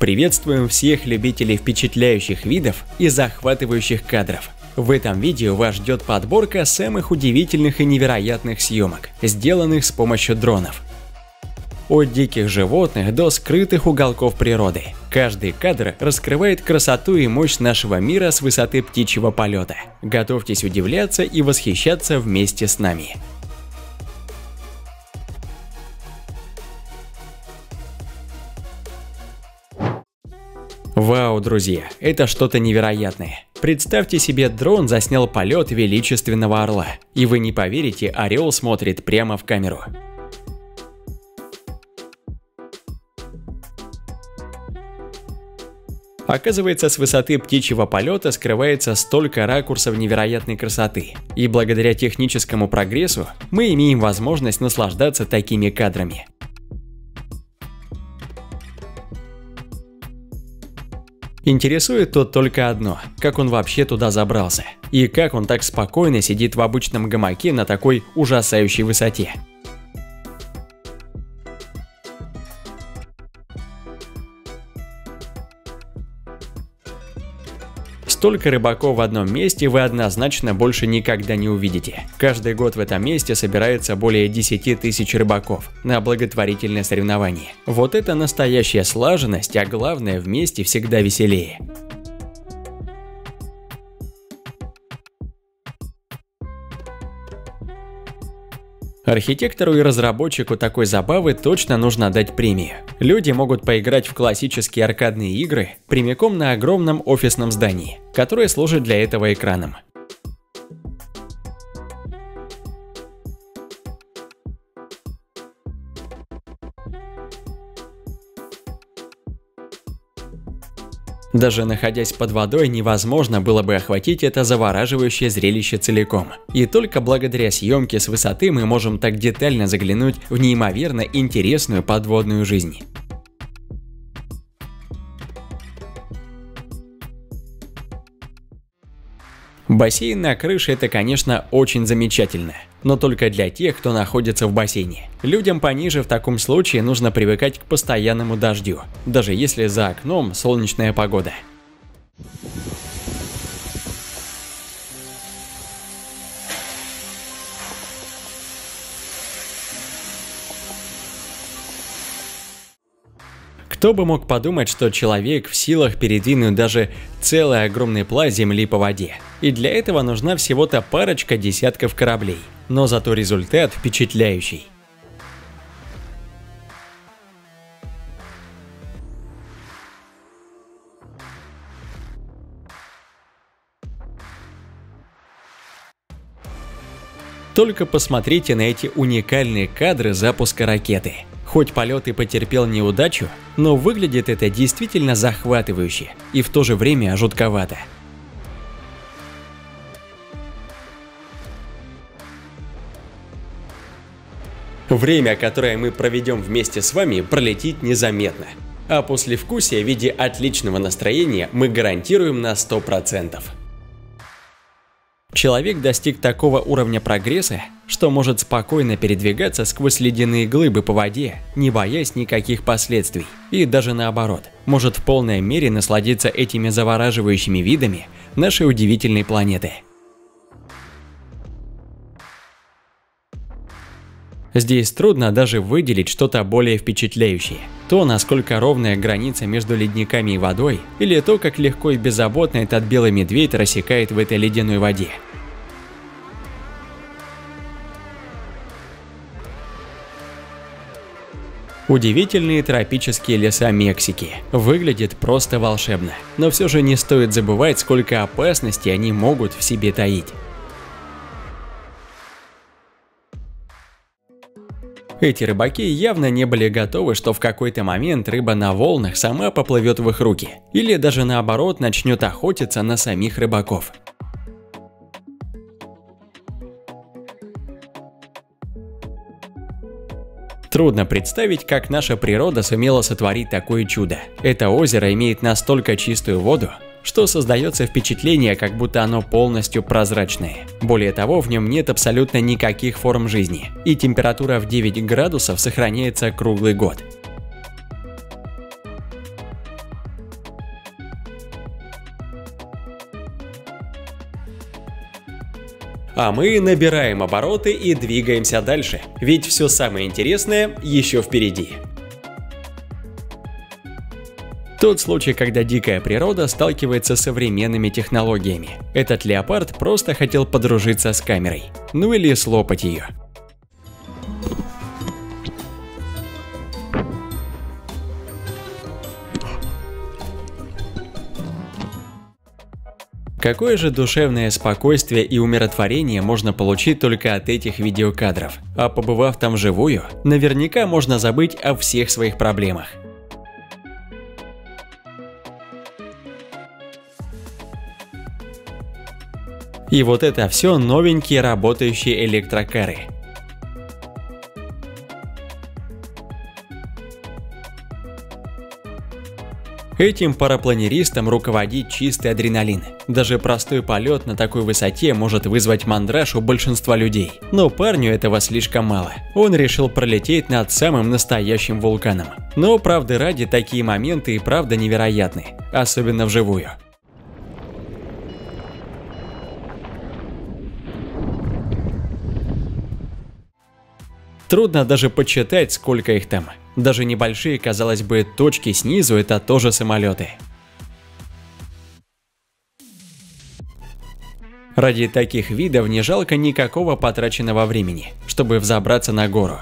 Приветствуем всех любителей впечатляющих видов и захватывающих кадров. В этом видео вас ждет подборка самых удивительных и невероятных съемок, сделанных с помощью дронов. От диких животных до скрытых уголков природы. Каждый кадр раскрывает красоту и мощь нашего мира с высоты птичьего полета. Готовьтесь удивляться и восхищаться вместе с нами. Вау, друзья, это что-то невероятное. Представьте себе, дрон заснял полет величественного орла. И вы не поверите, орел смотрит прямо в камеру. Оказывается, с высоты птичьего полета скрывается столько ракурсов невероятной красоты. И благодаря техническому прогрессу мы имеем возможность наслаждаться такими кадрами. Интересует тут только одно – как он вообще туда забрался? И как он так спокойно сидит в обычном гамаке на такой ужасающей высоте? Столько рыбаков в одном месте вы однозначно больше никогда не увидите. Каждый год в этом месте собирается более 10 тысяч рыбаков на благотворительное соревнование. Вот это настоящая слаженность, а главное, вместе всегда веселее. Архитектору и разработчику такой забавы точно нужно дать премию. Люди могут поиграть в классические аркадные игры прямиком на огромном офисном здании, которое служит для этого экраном. Даже находясь под водой, невозможно было бы охватить это завораживающее зрелище целиком. И только благодаря съемке с высоты мы можем так детально заглянуть в неимоверно интересную подводную жизнь. Бассейн на крыше – это, конечно, очень замечательно, но только для тех, кто находится в бассейне. Людям пониже в таком случае нужно привыкать к постоянному дождю, даже если за окном солнечная погода. Кто бы мог подумать, что человек в силах передвинуть даже целый огромный пласт земли по воде. И для этого нужна всего-то парочка десятков кораблей. Но зато результат впечатляющий. Только посмотрите на эти уникальные кадры запуска ракеты. Хоть полет и потерпел неудачу, но выглядит это действительно захватывающе и в то же время жутковато. Время, которое мы проведем вместе с вами, пролетит незаметно. А послевкусие в виде отличного настроения мы гарантируем на 100%. Человек достиг такого уровня прогресса, что может спокойно передвигаться сквозь ледяные глыбы по воде, не боясь никаких последствий. И даже наоборот, может в полной мере насладиться этими завораживающими видами нашей удивительной планеты. Здесь трудно даже выделить что-то более впечатляющее. То, насколько ровная граница между ледниками и водой, или то, как легко и беззаботно этот белый медведь рассекает в этой ледяной воде. Удивительные тропические леса Мексики. Выглядит просто волшебно. Но все же не стоит забывать, сколько опасностей они могут в себе таить. Эти рыбаки явно не были готовы, что в какой-то момент рыба на волнах сама поплывет в их руки, или даже наоборот начнет охотиться на самих рыбаков. Трудно представить, как наша природа сумела сотворить такое чудо. Это озеро имеет настолько чистую воду, что создается впечатление, как будто оно полностью прозрачное. Более того, в нем нет абсолютно никаких форм жизни, и температура в 9 градусов сохраняется круглый год. А мы набираем обороты и двигаемся дальше, ведь все самое интересное еще впереди. Тот случай, когда дикая природа сталкивается с современными технологиями. Этот леопард просто хотел подружиться с камерой, ну или слопать ее. Какое же душевное спокойствие и умиротворение можно получить только от этих видеокадров? А побывав там вживую, наверняка можно забыть о всех своих проблемах. И вот это все новенькие работающие электрокары. Этим парапланеристам руководит чистый адреналин. Даже простой полет на такой высоте может вызвать мандраж у большинства людей. Но парню этого слишком мало. Он решил пролететь над самым настоящим вулканом. Но правды ради, такие моменты и правда невероятны. Особенно вживую. Трудно даже подсчитать, сколько их там. Даже небольшие, казалось бы, точки снизу – это тоже самолеты. Ради таких видов не жалко никакого потраченного времени, чтобы взобраться на гору.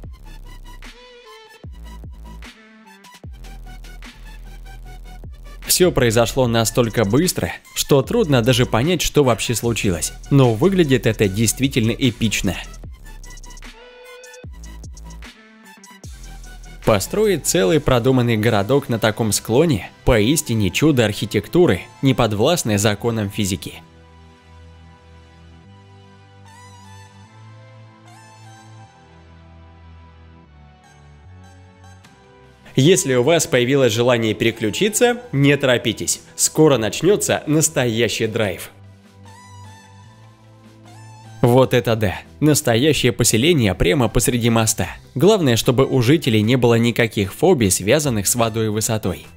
Все произошло настолько быстро, что трудно даже понять, что вообще случилось. Но выглядит это действительно эпично. Построить целый продуманный городок на таком склоне – поистине чудо архитектуры, не подвластное законам физики. Если у вас появилось желание переключиться, не торопитесь, скоро начнется настоящий драйв. Вот это да! Настоящее поселение прямо посреди моста. Главное, чтобы у жителей не было никаких фобий, связанных с водой и высотой.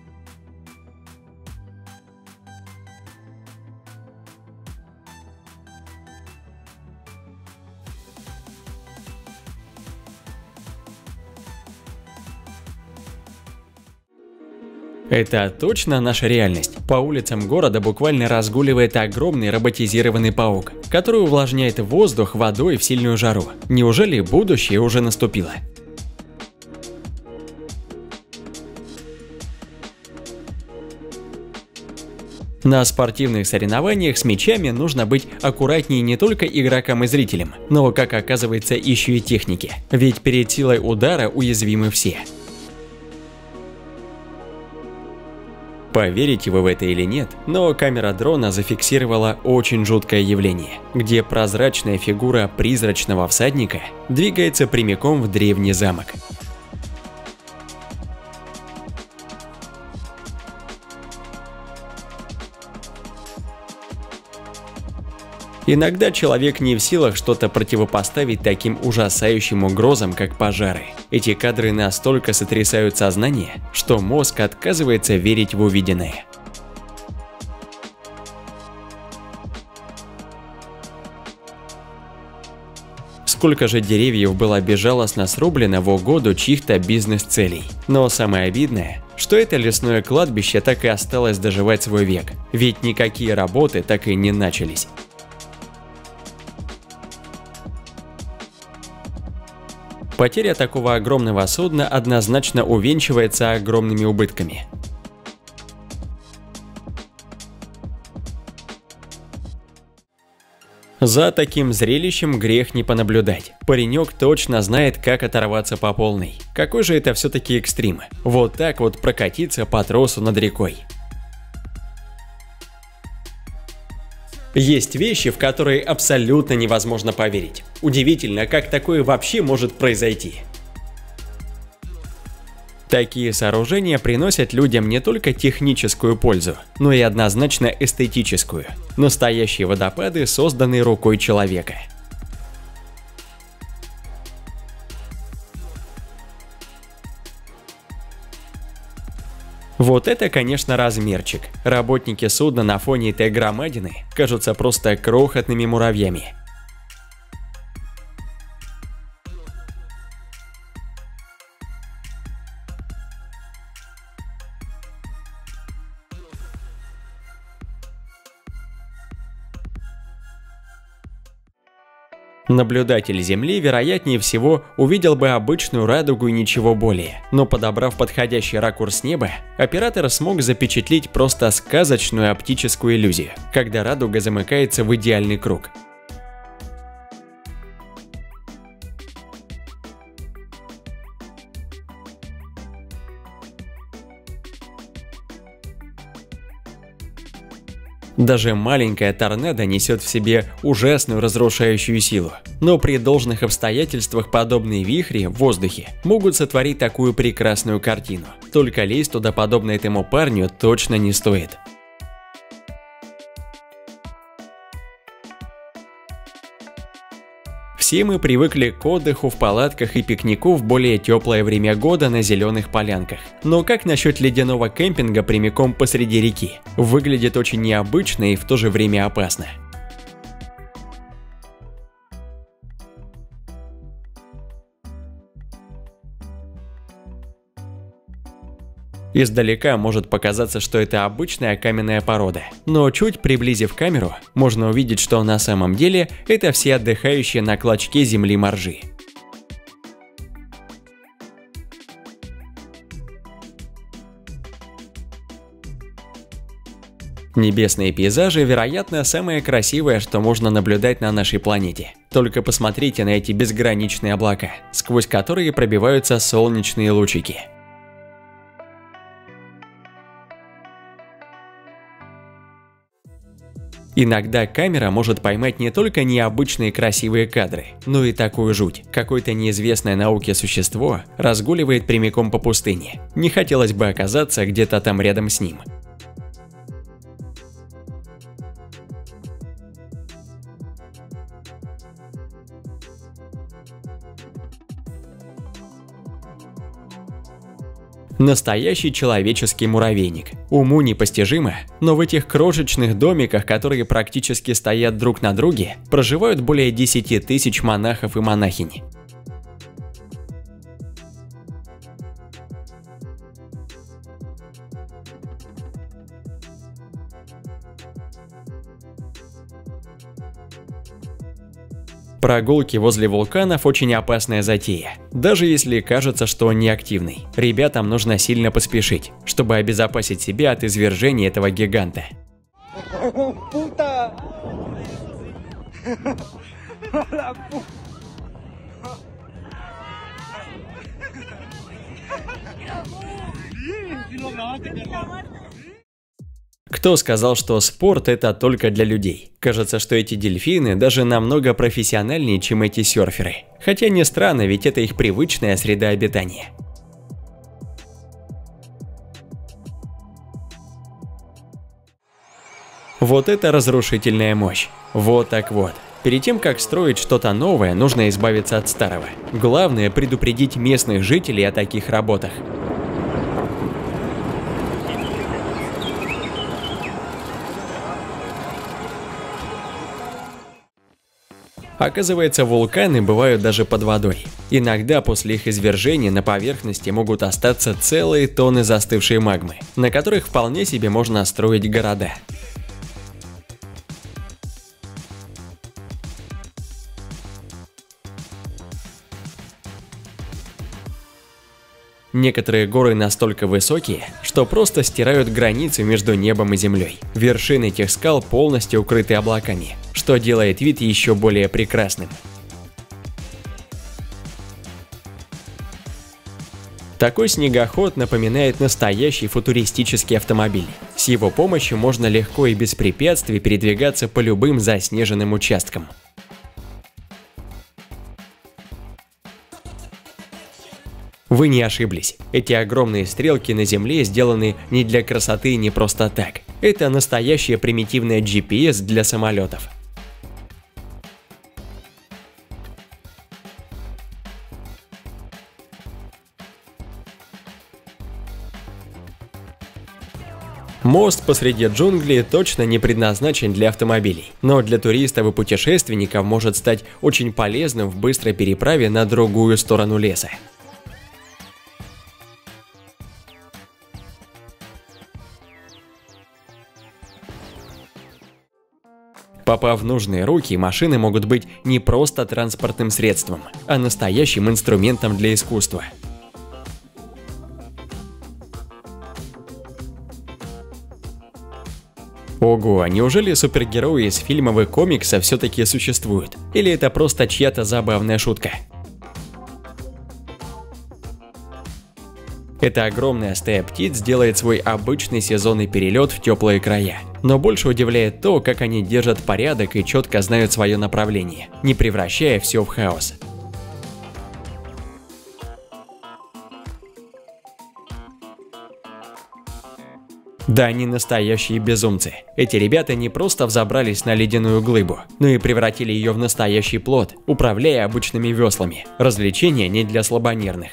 Это точно наша реальность. По улицам города буквально разгуливает огромный роботизированный паук, который увлажняет воздух водой в сильную жару. Неужели будущее уже наступило? На спортивных соревнованиях с мячами нужно быть аккуратнее не только игрокам и зрителям, но, как оказывается, еще и технике. Ведь перед силой удара уязвимы все. Поверите вы в это или нет, но камера дрона зафиксировала очень жуткое явление, где прозрачная фигура призрачного всадника двигается прямиком в древний замок. Иногда человек не в силах что-то противопоставить таким ужасающим угрозам, как пожары. Эти кадры настолько сотрясают сознание, что мозг отказывается верить в увиденное. Сколько же деревьев было безжалостно срублено в угоду чьих-то бизнес-целей. Но самое обидное, что это лесное кладбище так и осталось доживать свой век, ведь никакие работы так и не начались. Потеря такого огромного судна однозначно увенчивается огромными убытками. За таким зрелищем грех не понаблюдать. Паренек точно знает, как оторваться по полной. Какой же это все-таки экстрим? Вот так вот прокатиться по тросу над рекой. Есть вещи, в которые абсолютно невозможно поверить. Удивительно, как такое вообще может произойти. Такие сооружения приносят людям не только техническую пользу, но и однозначно эстетическую. Настоящие водопады, созданные рукой человека. Вот это, конечно, размерчик. Работники судна на фоне этой громадины кажутся просто крохотными муравьями. Наблюдатель Земли, вероятнее всего, увидел бы обычную радугу и ничего более. Но подобрав подходящий ракурс неба, оператор смог запечатлеть просто сказочную оптическую иллюзию, когда радуга замыкается в идеальный круг. Даже маленькая торнадо несет в себе ужасную разрушающую силу. Но при должных обстоятельствах подобные вихри в воздухе могут сотворить такую прекрасную картину. Только лезть туда подобно этому парню точно не стоит. Все мы привыкли к отдыху в палатках и пикнику в более теплое время года на зеленых полянках. Но как насчет ледяного кемпинга прямиком посреди реки? Выглядит очень необычно и в то же время опасно. Издалека может показаться, что это обычная каменная порода, но чуть приблизив камеру, можно увидеть, что на самом деле это все отдыхающие на клочке земли моржи. Небесные пейзажи, вероятно, самое красивое, что можно наблюдать на нашей планете. Только посмотрите на эти безграничные облака, сквозь которые пробиваются солнечные лучики. Иногда камера может поймать не только необычные красивые кадры, но и такую жуть. Какое-то неизвестное науке существо разгуливает прямиком по пустыне. Не хотелось бы оказаться где-то там рядом с ним. Настоящий человеческий муравейник. Уму непостижимо, но в этих крошечных домиках, которые практически стоят друг на друге, проживают более 10 тысяч монахов и монахинь. Прогулки возле вулканов очень опасная затея, даже если кажется, что он неактивный. Ребятам нужно сильно поспешить, чтобы обезопасить себя от извержения этого гиганта. Кто сказал, что спорт – это только для людей? Кажется, что эти дельфины даже намного профессиональнее, чем эти серферы. Хотя не странно, ведь это их привычная среда обитания. Вот это разрушительная мощь. Вот так вот. Перед тем, как строить что-то новое, нужно избавиться от старого. Главное – предупредить местных жителей о таких работах. Оказывается, вулканы бывают даже под водой. Иногда после их извержения на поверхности могут остаться целые тонны застывшей магмы, на которых вполне себе можно строить города. Некоторые горы настолько высокие, что просто стирают границу между небом и землей. Вершины этих скал полностью укрыты облаками, что делает вид еще более прекрасным. Такой снегоход напоминает настоящий футуристический автомобиль. С его помощью можно легко и без препятствий передвигаться по любым заснеженным участкам. Вы не ошиблись. Эти огромные стрелки на Земле сделаны не для красоты и не просто так. Это настоящая примитивная GPS для самолетов. Мост посреди джунглей точно не предназначен для автомобилей, но для туристов и путешественников может стать очень полезным в быстрой переправе на другую сторону леса. Попав в нужные руки, машины могут быть не просто транспортным средством, а настоящим инструментом для искусства. Ого, неужели супергерои из фильмов и комиксов все-таки существуют? Или это просто чья-то забавная шутка? Эта огромная стая птиц делает свой обычный сезонный перелет в теплые края. Но больше удивляет то, как они держат порядок и четко знают свое направление, не превращая все в хаос. Да, они настоящие безумцы. Эти ребята не просто взобрались на ледяную глыбу, но и превратили ее в настоящий плот, управляя обычными веслами. Развлечение не для слабонервных.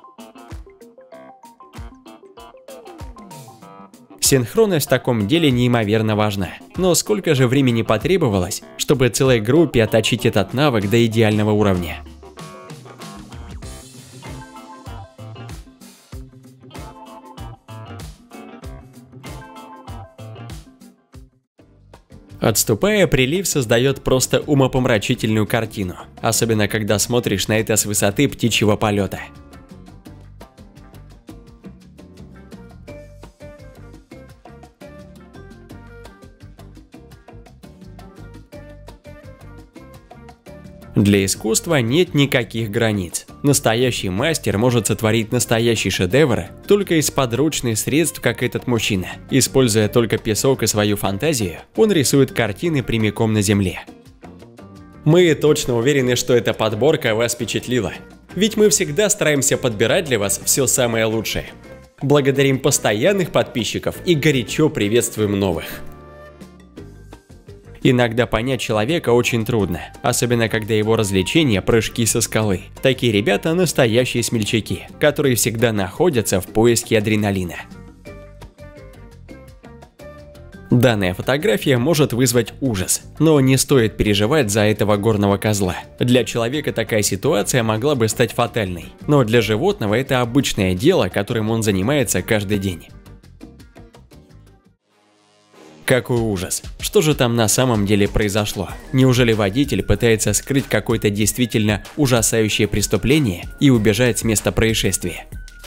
Синхронность в таком деле неимоверно важна. Но сколько же времени потребовалось, чтобы целой группе отточить этот навык до идеального уровня? Отступая, прилив создает просто умопомрачительную картину, особенно когда смотришь на это с высоты птичьего полета. Для искусства нет никаких границ. Настоящий мастер может сотворить настоящий шедевр только из подручных средств, как этот мужчина. Используя только песок и свою фантазию, он рисует картины прямиком на земле. Мы точно уверены, что эта подборка вас впечатлила. Ведь мы всегда стараемся подбирать для вас все самое лучшее. Благодарим постоянных подписчиков и горячо приветствуем новых. Иногда понять человека очень трудно, особенно когда его развлечения – прыжки со скалы. Такие ребята – настоящие смельчаки, которые всегда находятся в поиске адреналина. Данная фотография может вызвать ужас, но не стоит переживать за этого горного козла. Для человека такая ситуация могла бы стать фатальной, но для животного это обычное дело, которым он занимается каждый день. Какой ужас! Что же там на самом деле произошло? Неужели водитель пытается скрыть какое-то действительно ужасающее преступление и убежать с места происшествия?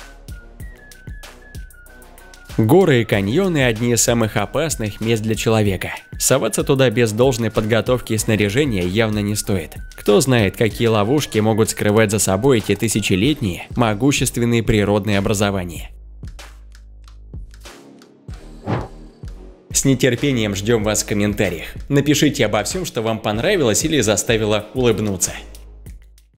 Горы и каньоны – одни из самых опасных мест для человека. Соваться туда без должной подготовки и снаряжения явно не стоит. Кто знает, какие ловушки могут скрывать за собой эти тысячелетние, могущественные природные образования. С нетерпением ждем вас в комментариях. Напишите обо всем, что вам понравилось или заставило улыбнуться.